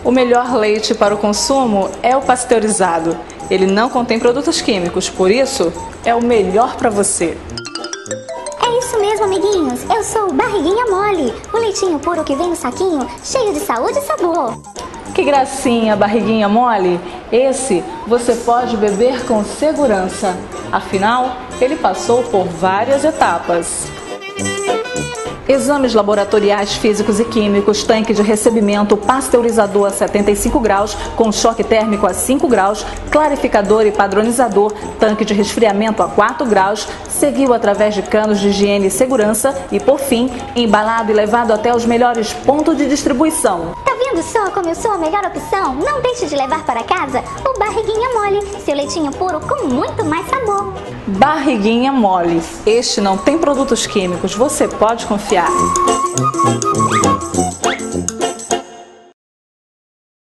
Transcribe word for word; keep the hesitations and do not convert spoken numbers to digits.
O melhor leite para o consumo é o pasteurizado. Ele não contém produtos químicos, por isso é o melhor para você. É isso mesmo, amiguinhos. Eu sou o Barriguinha Mole, o leitinho puro que vem no saquinho, cheio de saúde e sabor. Que gracinha, Barriguinha Mole! Esse você pode beber com segurança. Afinal, ele passou por várias etapas. Exames laboratoriais físicos e químicos, tanque de recebimento, pasteurizador a setenta e cinco graus, com choque térmico a cinco graus, clarificador e padronizador, tanque de resfriamento a quatro graus, seguiu através de canos de higiene e segurança e, por fim, embalado e levado até os melhores pontos de distribuição. Tá vendo só como eu sou a melhor opção? Não deixe de levar para casa o Barriguinha Mole, seu leitinho puro com muito mais sabor. Barriguinha Mole. Este não tem produtos químicos, você pode confiar.